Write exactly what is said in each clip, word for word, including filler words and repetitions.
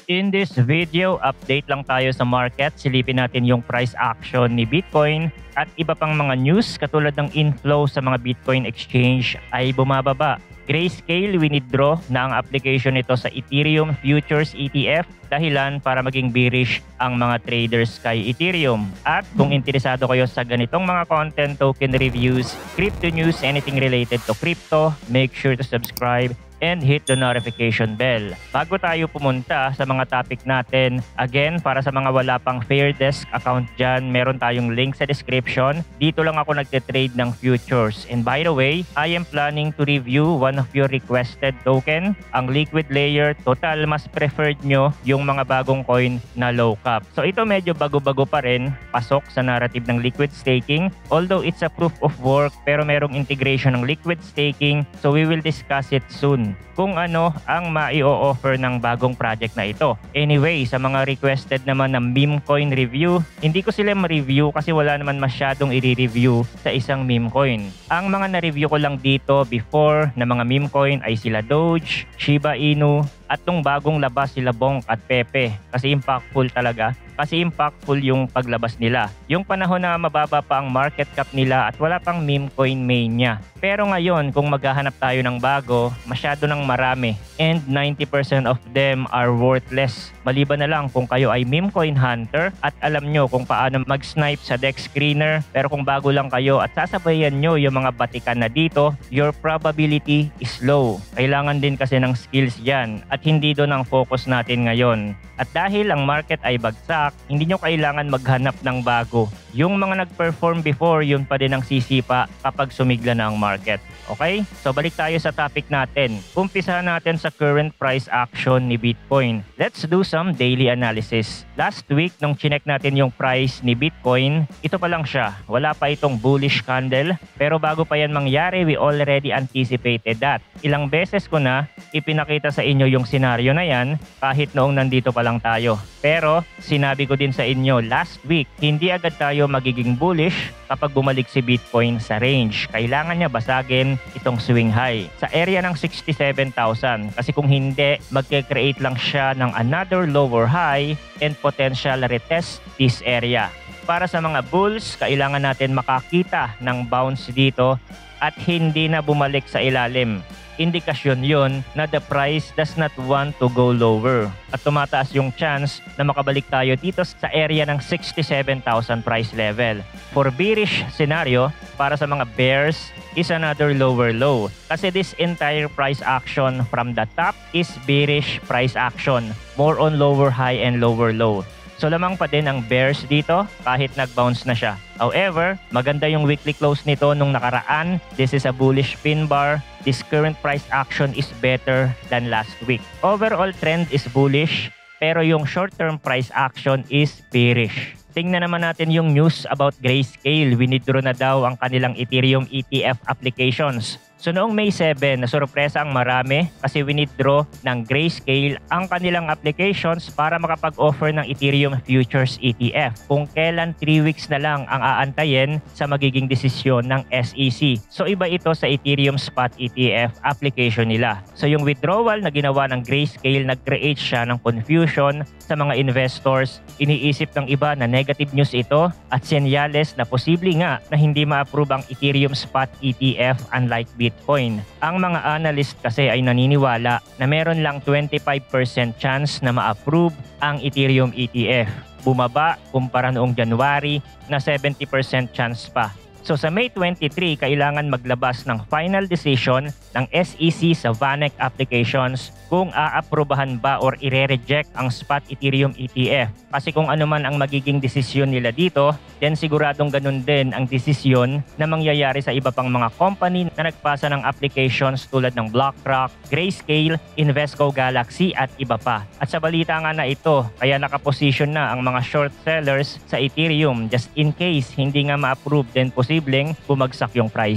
In this video, update lang tayo sa market. Silipin natin yung price action ni Bitcoin at iba pang mga news katulad ng inflow sa mga Bitcoin exchange ay bumababa. Grayscale winidraw na ang application nito sa Ethereum Futures E T F dahilan para maging bearish ang mga traders kay Ethereum. At kung interesado kayo sa ganitong mga content, token reviews, crypto news, anything related to crypto, make sure to subscribe and hit the notification bell. Bago tayo pumunta sa mga topic natin, again, para sa mga wala pang Fairdesk account dyan, meron tayong link sa description. Dito lang ako nagte-trade ng futures. And by the way, I am planning to review one of your requested token, ang Liquid Layer. Total, mas preferred nyo yung mga bagong coin na low cap. So ito medyo bago-bago pa rin, pasok sa narrative ng liquid staking. Although it's a proof of work, pero merong integration ng liquid staking, so we will discuss it soon kung ano ang mai-o-offer ng bagong project na ito. Anyway, sa mga requested naman ng meme coin review, hindi ko sila ma-review kasi wala naman masyadong i-review sa isang meme coin. Ang mga na-review ko lang dito before na mga meme coin ay sila Doge, Shiba Inu, at nung bagong labas sila Bonk at Pepe kasi impactful talaga. Kasi impactful yung paglabas nila. Yung panahon na mababa pa ang market cap nila at wala pang meme coin mania. Pero ngayon, kung maghahanap tayo ng bago, masyado nang marami. And ninety percent of them are worthless. Maliban na lang kung kayo ay meme coin hunter at alam nyo kung paano mag-snipe sa deck screener. Pero kung bago lang kayo at sasabayan nyo yung mga batikan na dito, your probability is low. Kailangan din kasi ng skills dyan at hindi doon ang focus natin ngayon. At dahil ang market ay bagsak, hindi nyo kailangan maghanap ng bago. Yung mga nag-perform before, yun pa din ang sisipa kapag sumigla na ang market. Okay? So balik tayo sa topic natin. Umpisahan natin sa current price action ni Bitcoin. Let's do some daily analysis. Last week, nung chinek natin yung price ni Bitcoin, ito pa lang siya. Wala pa itong bullish candle. Pero bago pa yan mangyari, we already anticipated that. Ilang beses ko na ipinakita sa inyo yung senaryo na yan kahit noong nandito pa lang tayo. Pero sinabi ko din sa inyo last week, hindi agad tayo magiging bullish kapag bumalik si Bitcoin sa range. Kailangan niya basagin itong swing high sa area ng sixty-seven thousand. Kasi kung hindi, magke-create lang siya ng another lower high and potential retest this area. Para sa mga bulls, kailangan natin makakita ng bounce dito at hindi na bumalik sa ilalim. Indikasyon yon na the price does not want to go lower at tumataas yung chance na makabalik tayo dito sa area ng sixty-seven thousand price level. For bearish scenario, para sa mga bears, is another lower low kasi this entire price action from the top is bearish price action, more on lower high and lower low. So lamang pa din ang bears dito kahit nag-bounce na siya. However, maganda yung weekly close nito nung nakaraan. This is a bullish pin bar. This current price action is better than last week. Overall trend is bullish, pero yung short-term price action is bearish. Tingnan naman natin yung news about Grayscale. Winidraw na daw ang kanilang Ethereum E T F applications. So noong May seven, nasurpresa ang marami kasi winidraw ng Grayscale ang kanilang applications para makapag-offer ng Ethereum Futures E T F. Kung kailan three weeks na lang ang aantayin sa magiging desisyon ng S E C. So iba ito sa Ethereum Spot E T F application nila. So yung withdrawal na ginawa ng Grayscale, nag-create siya ng confusion sa mga investors. Iniisip ng iba na negative news ito at senyales na posible nga na hindi ma-approve ang Ethereum Spot E T F unlike Bitcoin. Bitcoin. Ang mga analyst kasi ay naniniwala na meron lang twenty-five percent chance na ma-approve ang Ethereum E T F. Bumaba kumpara noong January na seventy percent chance pa. So sa May twenty-three, kailangan maglabas ng final decision ng S E C sa V A N E C applications kung aaprobahan ba or ire-reject ang Spot Ethereum E T F. Kasi kung ano man ang magiging desisyon nila dito, then siguradong ganun din ang desisyon na mangyayari sa iba pang mga company na nagpasa ng applications tulad ng BlockRock, Grayscale, Invesco Galaxy at iba pa. At sa balita nga na ito, kaya nakaposition na ang mga short sellers sa Ethereum just in case hindi nga ma-approve, then posibleng bumagsak yung price.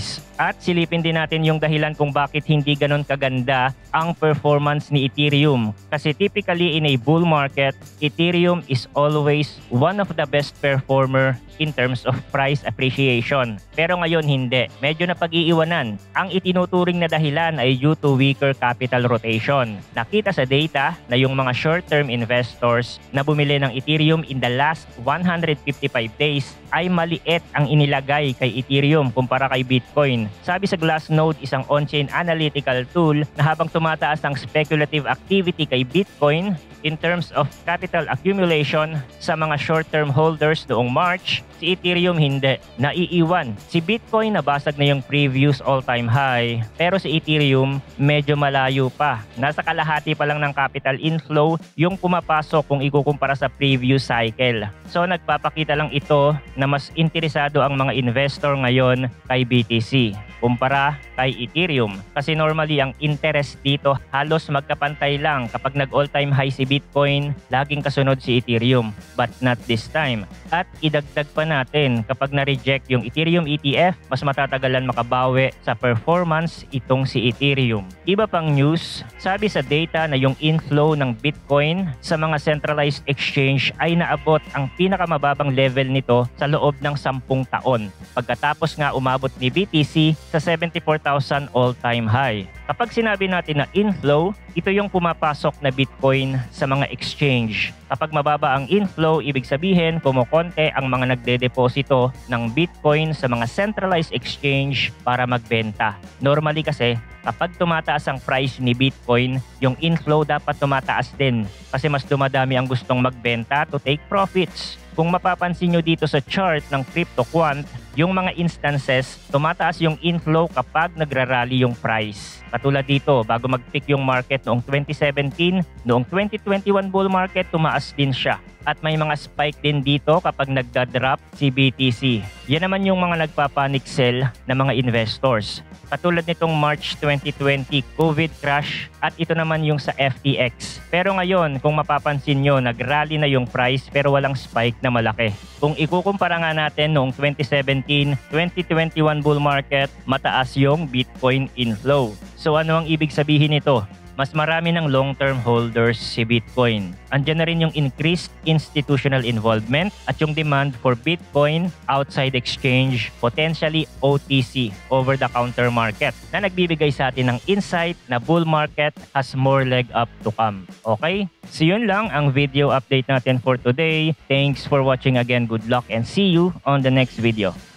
At silipin din natin yung dahilan kung bakit hindi ganon kaganda ang performance ni Ethereum. Kasi typically in a bull market, Ethereum is always one of the best performer in terms of price appreciation. Pero ngayon hindi. Medyo napag-iiwanan. Ang itinuturing na dahilan ay due to weaker capital rotation. Nakita sa data na yung mga short-term investors na bumili ng Ethereum in the last one hundred fifty-five days ay maliit ang inilagay kay Ethereum kumpara kay Bitcoin. Sabi sa Glassnode, isang on-chain analytical tool, na habang tumataas ang speculative activity kay Bitcoin in terms of capital accumulation sa mga short-term holders noong March, si Ethereum hindi. Naiiwan. Si Bitcoin nabasag na yung previous all-time high, pero si Ethereum medyo malayo pa. Nasa kalahati pa lang ng capital inflow yung pumapasok kung ikukumpara sa previous cycle. So nagpapakita lang ito na mas interesado ang mga investor ngayon kay B T C kumpara kay Ethereum. Kasi normally ang interest dito halos magkapantay lang. Kapag nag all-time high si Bitcoin, laging kasunod si Ethereum. But not this time. At idagdag pa natin, kapag na-reject yung Ethereum E T F, mas matatagalan makabawi sa performance itong si Ethereum. Iba pang news, sabi sa data na yung inflow ng Bitcoin sa mga centralized exchange ay naabot ang pinakamababang level nito sa loob ng sampung taon. Pagkatapos nga umabot ni B T C sa seventy-four thousand all-time high. Kapag sinabi natin na inflow, ito yung pumapasok na Bitcoin sa mga exchange. Kapag mababa ang inflow, ibig sabihin kumukonte ang mga nagde-deposito ng Bitcoin sa mga centralized exchange para magbenta. Normally kasi, kapag tumataas ang price ni Bitcoin, yung inflow dapat tumataas din kasi mas dumadami ang gustong magbenta to take profits. Kung mapapansin nyo dito sa chart ng CryptoQuant, yung mga instances, tumataas yung inflow kapag nagrarally yung price. Katulad dito, bago mag-peak yung market noong twenty seventeen, noong twenty twenty-one bull market, tumaas din siya. At may mga spike din dito kapag nagda-drop si B T C. Yan naman yung mga nagpapanic sell na mga investors. Katulad nitong March twenty twenty COVID crash at ito naman yung sa F T X. Pero ngayon, kung mapapansin nyo, nag-rally na yung price pero walang spike na malaki. Kung ikukumpara nga natin noong twenty seventeen, twenty twenty-one bull market, mataas yung Bitcoin inflow. So ano ang ibig sabihin nito? Mas marami ng long-term holders si Bitcoin. Andiyan na rin yung increased institutional involvement at yung demand for Bitcoin outside exchange, potentially O T C, over-the-counter market, na nagbibigay sa atin ng insight na bull market has more leg up to come. Okay? So yun lang ang video update natin for today. Thanks for watching again. Good luck and see you on the next video.